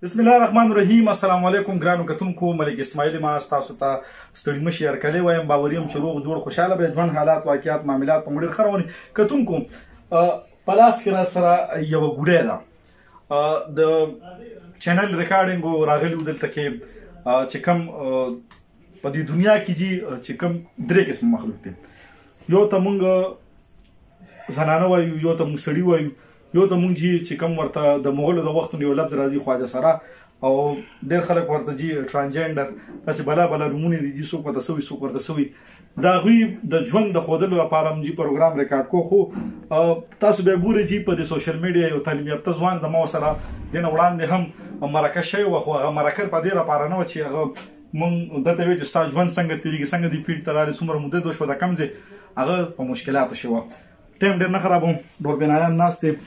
بسم الله الرحمن الرحیم. السلام علیکم ګرانو کتونکو. ملک اسماعیل ما تاسو ته ستړي مشي هرکلی وایم. باوریم چې روغ جوړ خوشاله به ژوند حالات واقعیات معاملات په مډیر خرونی کتونکو. پلاس کې را سره یو ګډه ده د چینل ریکارډینګ راغلی دلته کې چې کوم په دې دنیا کې چې کوم درې قسم مخلوق دي. یو ته مونږ زنانه وایو، یو ته مونږ سړي وایو، یو ته مونږ چې کوم ورته د مغولو د وختونو یو لفظ راځي خواجه سره، او ډېر خلک ورته ټرانسجنډر داسې بلا بلا نومونه دي، څوک ورته سوي څوک ورته سوي. د هغوی د ژوند د ښودلو لپاره موږ پروګرام ریکارډ کوو. خو تاسو بیا ګورئ چې په دې سوشل میډیا یو تعلیم یافته ځوان زما سره دې نه وړاندې هم مرکه شوې وه، خو هغه مرکه په دې لپاره نه وه چې هغه موږ درته وایو چې ستا ژوند څنګه تېرېږي، څنګه دې فیلډ ته رالې، څومره موده وشوه، د کوم ځای هغه په مشکلاتو شوه. ټایم ډېر نه خرابوم، ډوربینایان ناست دی.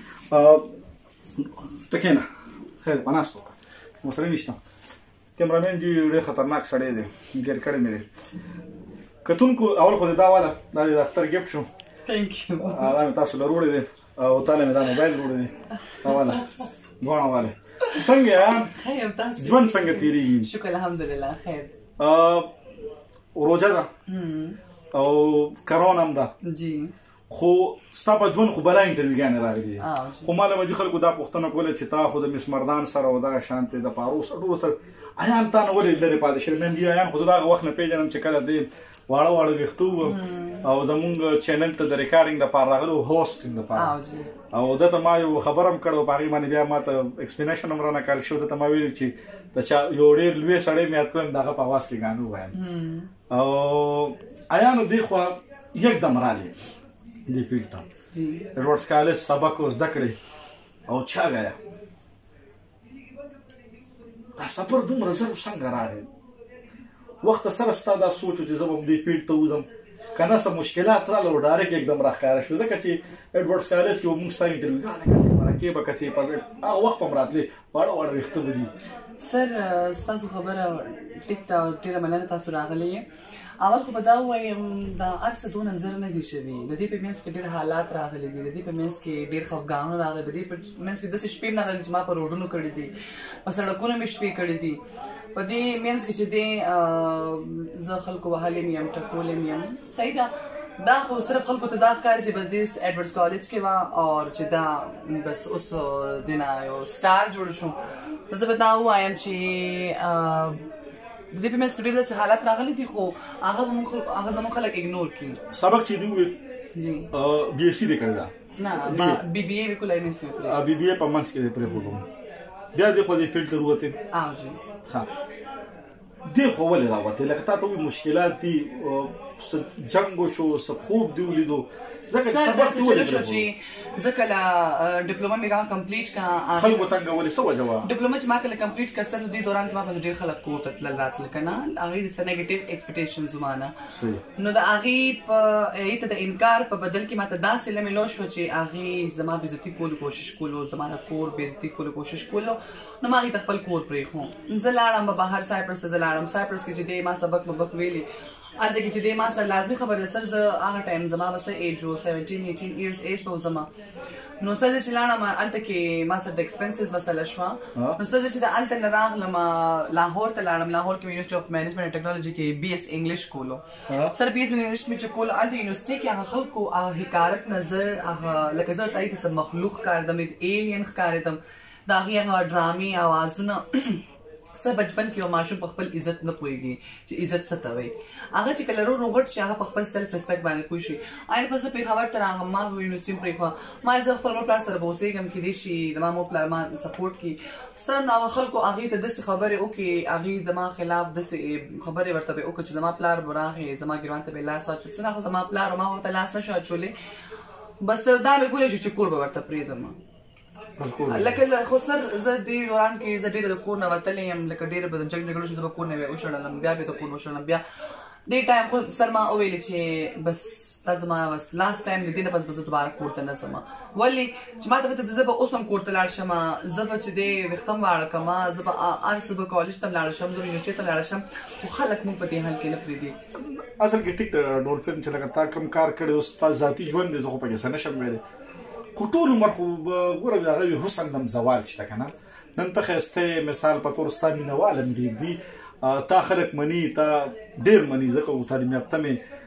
ته کېنه، خیر په ناست وکړه، ورسره نشته. کیمرامین جي ډېر خطرناک سړی دی، ګیر کړی مې دی. کتونکو اول خو دې دا واله دا د اختر ګفټ شو. تھینک یو. دا مې تاسو له وروړی دی او تا له مې دا موبایل وروړی دی. دا واله دواړه واله. څنګه یې؟ خیر تاسو ژوند څنګه تېرېږي؟ شکر الحمدلله خیر. روژه ده او کرونا هم ده جی، خو ستا په ژوند خو بلا انټرویوګانې راغلي. خو ما له وجې خلکو دا پوښتنه کوله چې تا خو د مس مردان سره او دغه شانتې د پاروس ټولو سره ایان تا نه ولې لرې پاتې شوې؟ مې ایان خو زه د هغه وخت نه پېژنم چې کله دې واړه واړه ویښته وو او زمونږ چینل ته د ریکارډینګ لپاره راغلو، هوسټینګ لپاره. او ده ته ما یو خبر هم کړی و، په هغې باندې بیا ما ته ایکسپلینیشن هم رانه کړل شو. ده ته ما ویلي چې د چا یو ډېر لوی سړی مې یاد کړم، د هغه په اواز کې ګانې ووایم. او ایانو دې خوا یکدم رالې دې فیلډ ته، روډز کالج سبق زده کړې او چا گیا. دا سفر دومره زر څنګه راغی؟ وخت سره ستا دا سوچ و چې زه به دې فیلډ ته وځم، که نه څه مشکلات راغله او ډایرکټ یکدم راښکاره شو. ځکه چې ایډورډز کالج کې به مونږ ستا انټرویوګانې کتې، مرکې به کتې، په هغه وخت به هم راتلې، واړه واړه ویښته به دي. سر ستاسو خبره ټیک ده، ډېره مننه تاسو راغلی یې. اول خو به دا ووایم دا هر څه دونه زر نه دي شوي. د دې په منځ کې ډېر حالات راغلي دي، د دې په منځ کې ډېر خفګانونه راغلي، د دې په منځ کې داسې شپې هم راغلي چې ما په روډونو کړي دي، په سړکونو مې شپې کړي دي. په دې منځ کې چې دی زه خلکو وهلی م یم، ټکولی م یم، صحیح ده. دا خو صرف خلکو ته دا ښکاري چې بس دې ایډورډز کالج کې وه او چې دا بس اوس دې نه یو سټار جوړ شو. زه به دا ووایم چې د دې په منځ کې ډېر داسې حالات راغلي دي، خو هغه زموږ خلک اګنور کړي. سبق چې دې وویل جی بي ایس سی دې کړی ده؟ نه، بي بي اے بالکل ایم ایس سی وکړی. بي بي اے په منځ کې دې پرېښودم، بیا دې خو دې فیلډ ته ووتې. جی ښه، دې خو ولې راوتې؟ لکه تا ته وایي مشکلات دي، څه جنګ وشو، څه خوب دې ولیدو، ځکه چې سبق دې ولې پرېښودو؟ چې زه کله ډپلوما مې هغه کمپلیټ کړه، خلکو تنګولې څه وجه وه؟ ډپلوما چې ما کله کمپلیټ کړه سر دې دوران کې ما پسې ډېر خلک کور ته تلل راتلل که نه، هغې د څه نیګیټیو ایکسپیکټیشنز وه نه، نو د هغې په هغې ته د انکار په بدل کې ما ته داسې لمې لو شوه چې هغې زما بېزتي کولو کوشش کولو، زما د کور بېزتي کولو کوشش کولو. نو ما هغې ته خپل کور پرېښو، زه لاړم به بهر سایپرس ته، زه لاړم سایپرس کې چې دی ما سبق مبق ویلي، هلته کې چې دی ما سره لازمي خبره ده. سر زه هغه ټایم زما به څه ایج و، 17-18 ایئرز ایج به و زما. نو سر زه چې لاړم هلته کې ما سره د ایکسپنسز مسله شوه. نو سر زه چې د هلته نه راغلم لاهور ته لاړم، لاهور کې مې یونیورسټي اف مینجمنټ اینډ ټیکنالوجي کې بي ایس انګلیش کولو. سر بي ایس انګلیش مې چې کولو هلته یونیورسټي کې هغه خلکو هغه حکارت نظر، هغه لکه زه ورته هغې ته څه مخلوق ښکارېدم، ایلین ښکارېدم، د هغې هغه ډرامې اوازونه. څه بچپن کې یو ماشوم په خپل عزت نه پوهېږي چې عزت څه ته وایي. هغه چې کله رو غټ شي هغه په خپل سیلف ریسپیکټ باندې پوه شي. آیا پس زه پېښور ته راغلم، ما یونیورسټي م پرېښوه، ما زه خپل مور پلار سره به اوسېږم، کیدای شي زما مور پلار ما سپورټ کړي. سر نو هغه خلکو هغې ته داسې خبرې وکړي، هغې زما خلاف داسې خبرې ورته به وکړه چې زما پلار به راغی زما ګرېوان ته به یې لاس واچول. څه نه، خو زما پلار او ما ورته لاس نه شو اچولی، بس دا مې کولی شو چې کور به ورته پرېږدم. لکه خو سر زه دې دوران کې زه ډېره د کور نه وتلی یم، لکه ډېره به د جنګ جګړو شو، زه به کور نه بیا وشړلم، بیا به د کور وشړلم. بیا دې ټایم خو سر ما وویلې چې بس دا زما بس لاست ټایم د دې نه پس به زه دوباره کور ته نه ځم. ولې چې ما ته پته ده زه به اوس هم کور ته لاړ شم، زه به چې دی ویښته م واړه کړم، زه به هر څه به کالج ته م لاړه شم، زه به یونیورسټۍ ته لاړه شم، خو خلک موږ په دې حال کې نه پرېږدي. اصل کې ټیک ده ډولفین چې لکه تا کوم کار کړی اوس ستا ذاتي ژوند دی، زه خو پکې څه نه شم ویلی، خو ټول عمر خو ګوره هغه حسن دم زوال شته که نه، نن ته ښایسته مثال په طور ستا مینهوال هم ډېر دي تا خلک مني تا ډېر مني ځکه تعلیم یافته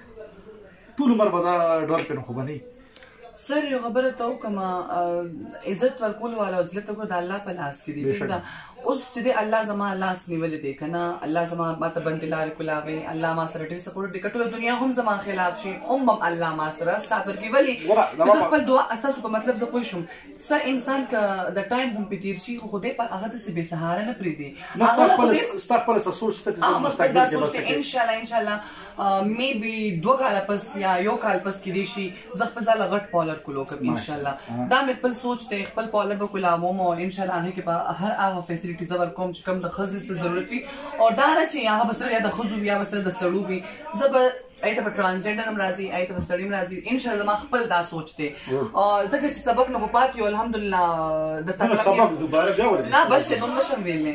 مې ټول عمر به دا ډالفین خو به نه سر یو خبره ته وکړم عزت ورکول والا عزت ورکول د الله په لاس کې دی ټیک ده اوس چې دی الله زما لاس نیولې دی که نه الله زما ماته بندې لارې کولاوي الله ما سره ډېر سپورټ دی که ټوله دنیا هم زما خلاف شي هم الله ما سره سات ورکوي ولې چې زه خپل دعا ستاسو په مطلب زه پوه شم څه انسان که د ټایم هم پې تېر شي خو خدای پاک هغه داسې بې سهاره نه پرېږدي ستا خپله څه سوچ شته چې زه مستقبل کې به څه کوې انشاءالله میبي 2 کاله پس یا 1 کال پس کېدی شي زه خپل ځاله غټ پالر کولو کوم انشاءالله دا مې خپل سوچ دی خپل پالر به کولاوم او انشاءالله هغې کې به هر هغه فیسیلیټي زه ورکوم چې کوم د ښځې ته ضرورت وي او دا نه چې هغه به صرف یا د ښځو وي یا به صرف د سړو وي زه به ای ته به ټرانسجنډر هم راځي ای ته به سړی هم راځي انشاءالله زما خپل دا سوچ دی ځکه چې سبق نه خو پاتې یو الحمدلله د سبق دوباره بیا ورځي نه بس دی نور نشم ویلی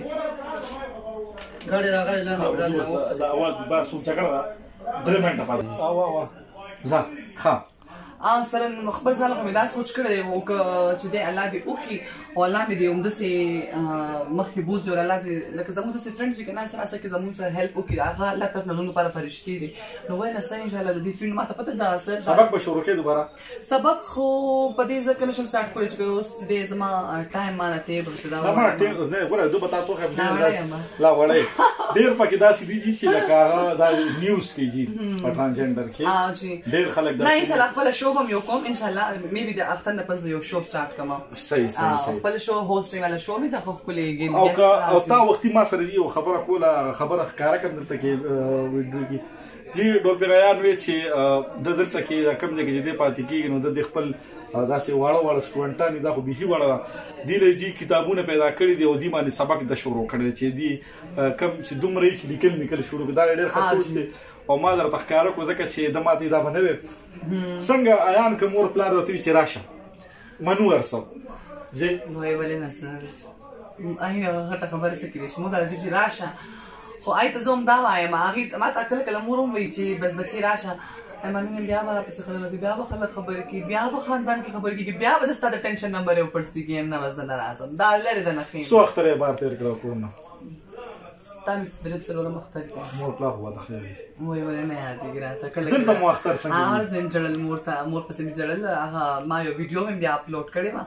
ګاډي راغلی دا اول دوباره څوک جګړه ده 3 منټه پاتې ځه ښه سره خپل ځان خو مې دا سوچ کړی دی چې دی الله دې وکړي او الله مې دې همداسې مخکې بوځي او الله دې لکه زموږ داسې فرینډ چې که نه سره اصل کې زموږ سره هیلپ وکړي هغه الله طرف نه زموږ لپاره فرشتې دي نو وایي نه سر انشاءالله د دې فیلډ ما ته پته ده سر سبق به شروع کړې دوباره سبق خو په دې ځکه نشم سټارټ کولی چې اوس دی زما ټایم ما نه تېر شو دا نه ګوره زه به تا تو لا وړی ډېر پکې داسې دي چې لکه هغه دا نیوز کېږي په ټرانسجنډر کې ډېر خلک نه انشاءالله خپله شو به م یو کوم انشاءالله میبي د اختر نه پس یو شو سټارټ کوم صحیح خپل شو هوسټینګ والا شو مې د خو خپلې ګیل او تا وختي ما سره یو خبره کوله خبره ښکاره کړم دلته کې ویډیو کې جی ډولفینیان وی چې د دلته کې کوم ځای کې چې دی پاتې کېږي نو د خپل داسې واړه واړه سټوډنټان دا خو بیخي واړه ده دوی له جي کتابونه پیدا کړي دي او دوی باندې سبق د شروع کړی چې دوی کوم چې دومره یې چې لیکل شروع کړي دا ډېر ښه سوچ دی او ما درته ښکاره کړو ځکه چې د ماتې دا به نه وي څنګه ایان که مور پلار درته وي چې راشه منو ورسو ځې وایي ولې نه سر هغه غټه خبره څه کېدی شي مور راځي چې راشه خو آی ته زه هم دا وایم هغې ما ته کله کله مور هم وایي چې بس بچې راشه مامي بیا به راپسې خلک راځي بیا به خلک خبرې کوي بیا به خاندان کې خبرې کېږي بیا به د ستا د ټینشن نمبر یې وپړسېږي یم نه بس زه نه راځم دا لرې ده نه ښه څو اختر یې بار تېر کړی کور نه ستا مې 3 اختر دی مور پلار خو واده خیر وایي ولې نه یادېږي راته کله دلته مو اختر څنګه هغه ورځ مې ژړل مور پسې مې ژړل هغه ما یو ویډیو مې بیا اپلوډ کړې وه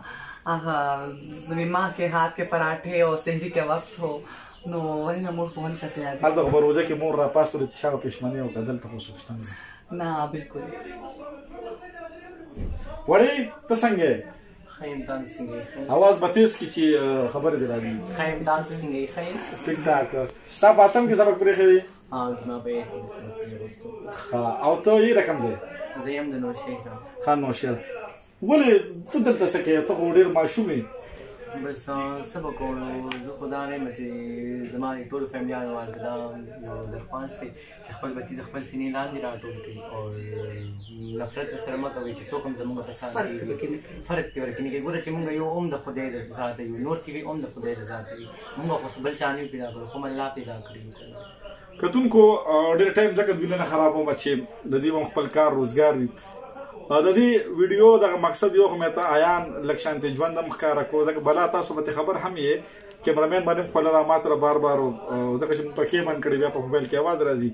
هغه د ماں کے ہاتھ کے پراٹھے اور سحری کے وقت ہو نو ولې نه مور خو هم چاته یادېږي هلته خو به روژه کې مور راپاستلو چې شابه پېشمني وکړه دلته خو څوک شته نه بالکل وړې ته څنګه یې خیم تاسو څنګه اواز به تیز کړي چې خبرې دې راځي خیم تاسو څنګه خیم ټیک ټاک ستا په اتم کې سبق پرېښی دی زما په یې سبق پرېښی ښه او ته یې رقم ځای زه یم د نوشهر ښه نوشهر ولې ته دلته څه کوې ته خو ډېر ماشوم یې بس څه به کوو زه خو دا نه یم چې زما د ټولو فیملیانو ته دا یو درخواست دی چې خپل بچي د خپل سینې لاندې راټول کړي او نفرت ورسره مه کوئ چې څوک هم زموږ په شان فرق دې ورکې نه کوي ګوره چې مونږ یو هم د خدای د ذاته یو نور چې وي هم د خدای د ذاته وي مونږ خو بل چا نه پیدا کړو خو الله پیدا کړي کتونکو ډېر ټایم ځکه دوی نه خرابوم چې د دوی هم خپل کار روزګار وي د دې ویډیو دغه مقصد یو خو مې ته ایان لږ شانتې ژوند هم ښکاره کړو ځکه بلا تاسو به خبر هم یې کیمرامین باندې هم خوله را ماته بار بار ځکه چې موږ پکې بند کړی بیا په موبایل کې اواز راځي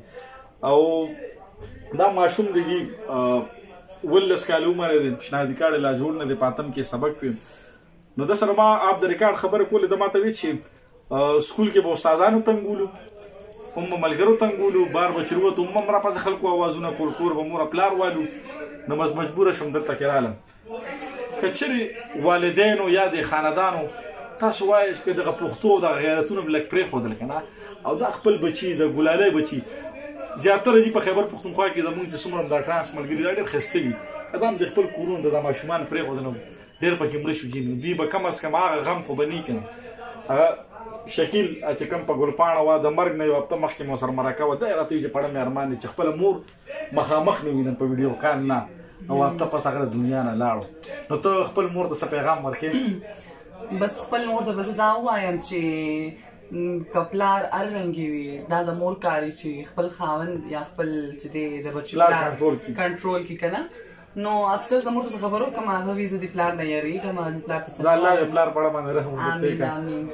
او دا ماشوم دی 19 کاله عمر دی پیشنهادي کارډ لا جوړ نه دی په اتم کې سبق وي نو د سره ما آپ د ریکارډ خبرې کولې د ماته وی چې سکول کې به استادانو تنګولو هم ملګرو تنګولو بار به چې وروته هم راپسې خلکو اوازونه کول کور به مور پلار والو نو مجبوره شم دلته کې رالم که چېرې والدینو یا د خاندانو تاسو وایئ چې دغه پښتو دغه غیرتونه به لږ پرېښودل که نه او دا خپل بچي د ګلالۍ بچي زیاتره دي په خیبر پښتونخوا کې زموږ چې څومره دا ټرانس ملګري دا ډېر ښایسته وي که دا هم د خپل کورونو د ماشومان پرېښودل نو ډېر پکې مړه شو جي دوی به کم از کم هغه غم خو به نه که نه هغه شکیل چې کوم په ګلپاڼه وه د مرګ نه یو هفته مخکې مو سره مرکه وه دی راته وي چې پړه مې ارمان دی چې خپله مور مخامخ نه وینم په ویډیو کال نه او هفته پس هغه د دنیا نه لاړو نو ته خپل مور ته څه پیغام ورکړې بس خپل مور ته به زه دا ووایم چې که پلار هر رنګې وي دا د مور کار چې خپل خاوند یا خپل چې دی د بچو پلار کنټرول کړي که نه نو اکثر زموږ څه خبرو کوم هغه ویزه د پلان نه یری کوم د پلان ته دا الله دې پلار په اړه باندې رحم وکړي امين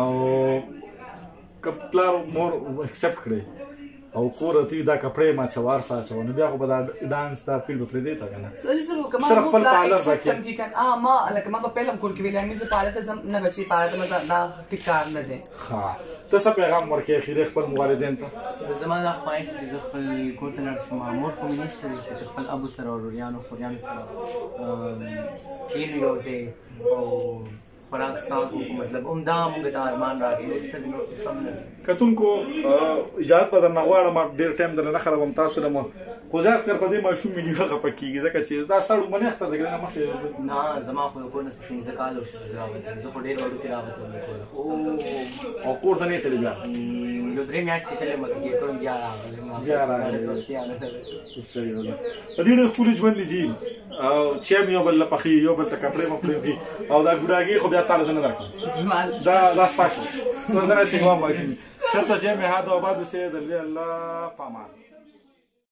او کپلار مور اکسپټ کړي او کور ته دا کپړې ما چوار ساچو نو بیا خو به دا ډانس دا فیلم پرې دی تا کنه سره خپل پالر راکې کم ما لکه ما په پیلم کول کې ویل امي زه پالته زم نه بچي پالته ما دا ټیکار نه دي ها ته څه پیغام ورکې خیر خپل والدین ته زمانه خواهش چې خپل کور ته لاړ شم مور خو منشته چې خپل ابو سره او وريانو خوريان سره کینو یو ځای او خوراک ستاسو مطلب عمده موږ ته ارمان راځي چې سم نه کتونکو اجازه به درنه غواړم ډېر ټایم درنه خرابم تاسو له خو زه اختر په دې ماشوم ملي هغه پکېږي ځکه چې دا سړو باندې اختر دغه مخکې نه زما خو کور نه سکین زکات او شزاوت زه خو ډېر وړو کې راوته او کور ته نه تللی بیا یو درې میاشتې تللی مکه کې کوم بیا راغلی صحیح ده په دې ډېر ښکلي ژوند دی او چې یو بل پخې یو بل ته کپړې مپړې او دا ګډاګي خو بیا تعالی نه درکړي دا سپاشل نو دا څنګه وایي چرته چې مه هدا آباد سید الله پامان